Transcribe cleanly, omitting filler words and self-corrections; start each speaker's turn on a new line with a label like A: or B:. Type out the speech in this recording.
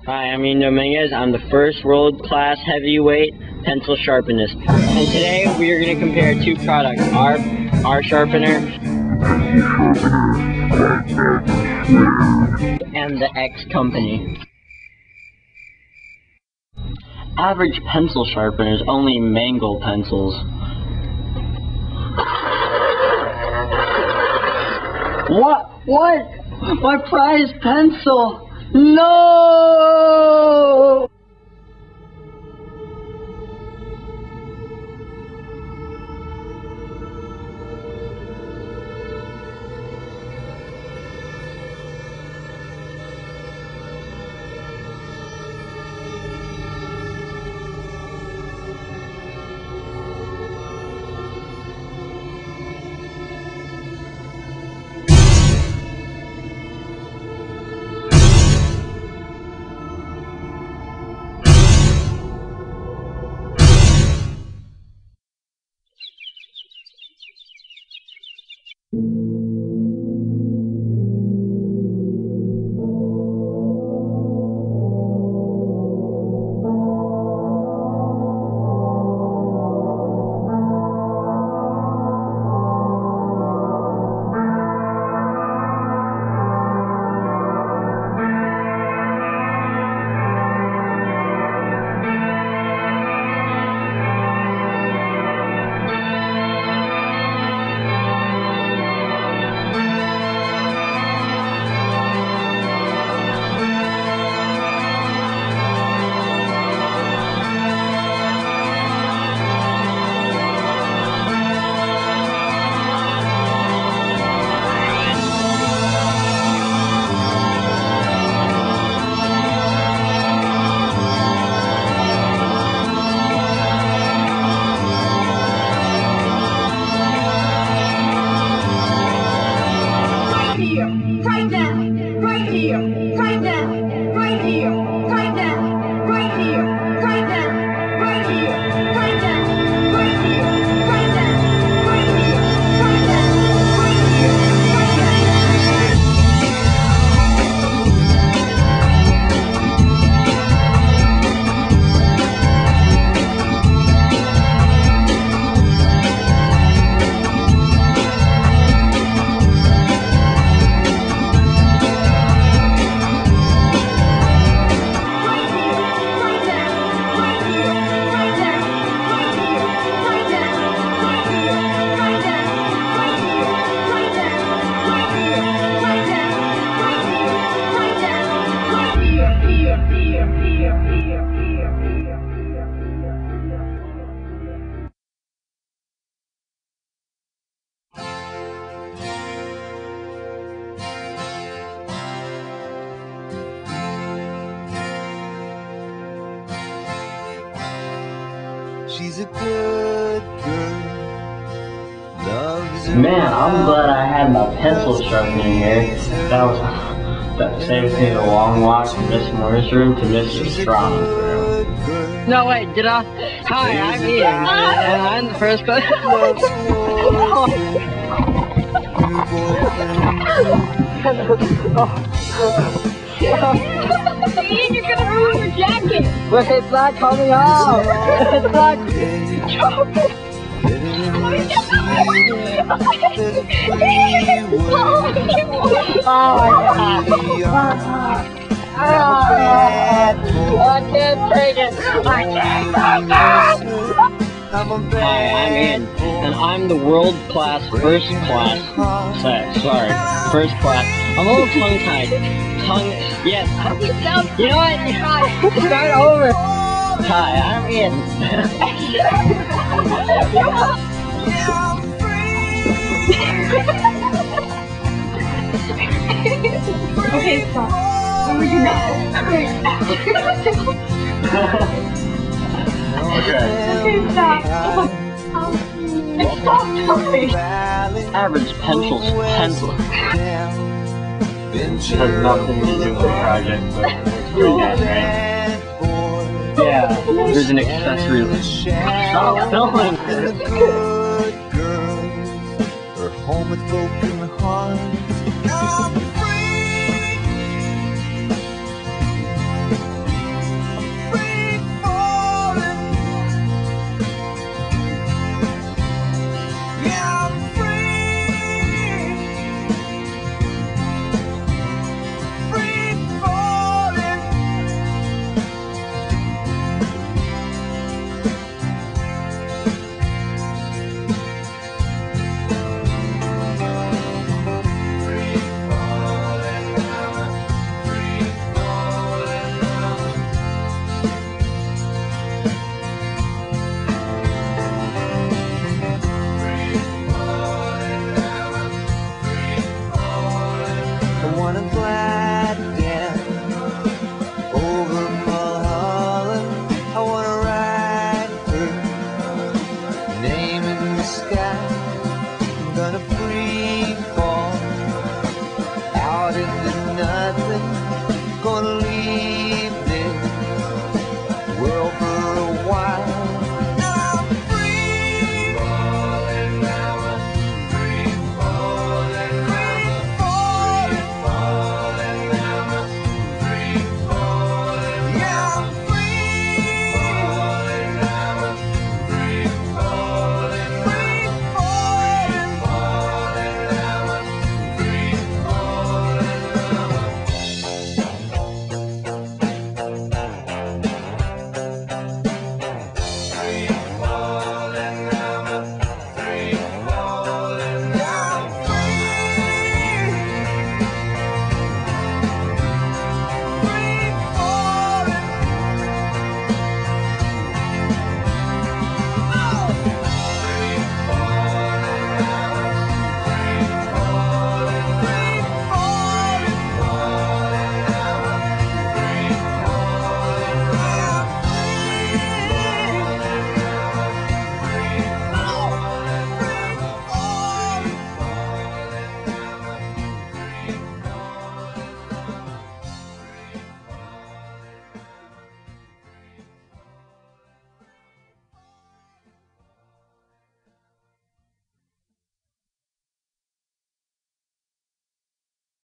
A: Hi, I'm Ian Dominguez. I'm the first world-class heavyweight pencil sharpenist. And today we are going to compare two products, our sharpener and the X company. Average pencil sharpeners only mangle pencils. What? My prized pencil! No!
B: She's a good girl.
A: Man, I'm glad I had my pencil sharpener here. That saves me the long walk from Miss Moore's room to Mr. Strong's room. No, wait, did I? Hi, I'm Ian, and I'm the first class.
C: Ian, you're gonna ruin your jacket!
A: Look, it's not coming off! It's not... Oh my God! I can't take it! I can't take it! Hi, I'm Ian, and I'm the world-class first class. First class. I'm a little tongue-tied. Yes. You know what? Start over. Hi, I'm Ian.
C: Okay, stop. What would you know?
A: Okay,
C: stop. Stop talking.
A: Average pencil has nothing to do with the project, but it's pretty nice, right? Yeah, there's an accessory. Stop filming!
B: Her home had broken